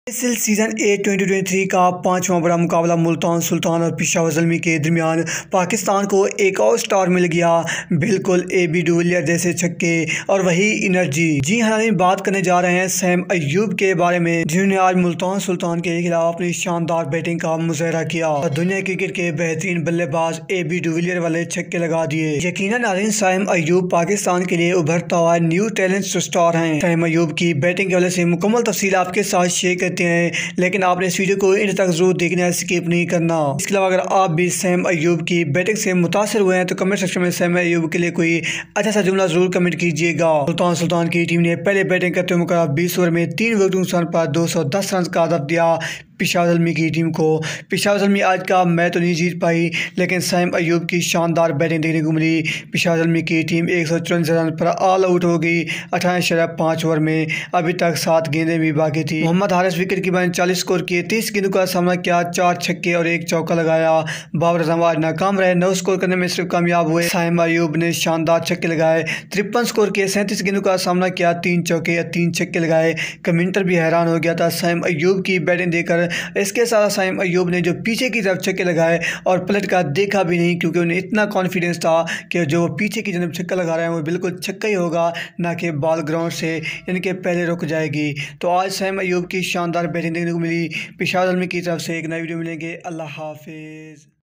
ISL season 8 2023 का पांचवां बड़ा मुकाबला मुल्तान सुल्तान और पेशावर ज़ल्मी के दरमियान पाकिस्तान को एक और स्टार मिल गया। बिल्कुल AB डिविलियर्स जैसे छक्के और वही एनर्जी। जी हाँ, बात करने जा रहे हैं सैम अय्यूब के बारे में, जिन्होंने आज मुल्तान सुल्तान के खिलाफ अपनी शानदार बैटिंग का मुजाहरा किया और दुनिया क्रिकेट के बेहतरीन बल्लेबाज AB डिविलियर्स वाले छक्के लगा दिए। यकीनन नाज़रीन, सैम अय्यूब पाकिस्तान के लिए उभरता हुआ न्यू टैलेंट स्टार हैं। सैम अय्यूब की बैटिंग के वजह से मुकम्मल तफसील आपके साथ शेयर करते हैं, लेकिन आपने इस वीडियो को इन तक जरूर देखना है, स्किप नहीं करना। इसके अलावा अगर आप भी सैम अय्यूब की बैटिंग से मुतासर हुए हैं तो कमेंट सेक्शन में सैम अय्यूब के लिए कोई अच्छा सा जुमला जरूर कमेंट कीजिएगा। मुल्तान सुल्तान की टीम ने पहले बैटिंग करते हुए मुकाबला 20 ओवर में 3 विकेट नुकसान पर 210 रन का हदफ दिया पेशावर ज़ल्मी की टीम को। पेशावर ज़ल्मी आज का मैच तो नहीं जीत पाई, लेकिन सैम अय्यूब की शानदार बैटिंग देखने को मिली। पेशावर ज़ल्मी की टीम 154 रन पर ऑल आउट हो गई 18.5 ओवर में। अभी तक 7 गेंदें भी बाकी थी। मोहम्मद हारिस विकेट की बजाय 40 स्कोर किए, 30 गेंदों का सामना किया, 4 छक्के और 1 चौका लगाया। बाबर आजम आज नाकाम रहे, 9 स्कोर करने में सिर्फ कामयाब हुए। सैम अय्यूब ने शानदार छक्के लगाए, 53 स्कोर किए, 37 गेंदों का सामना किया, 3 चौके या 3 छक्के लगाए। कमेंटर भी हैरान हो गया था सैम अय्यूब की बैटिंग देखकर। इसके साथ सैम अय्यूब ने जो पीछे की तरफ छक्के लगाए और पलट कर देखा भी नहीं, क्योंकि उन्हें इतना कॉन्फिडेंस था कि जो पीछे की तरफ छक्का लगा रहे हैं वो बिल्कुल छक्का ही होगा, ना कि बॉल ग्राउंड से इनके पहले रुक जाएगी। तो आज सैम अय्यूब की शानदार बैटिंग देखने को मिली। पेशावर ज़ल्मी की तरफ से एक नई वीडियो मिलेंगे। अल्लाह हाफिज़।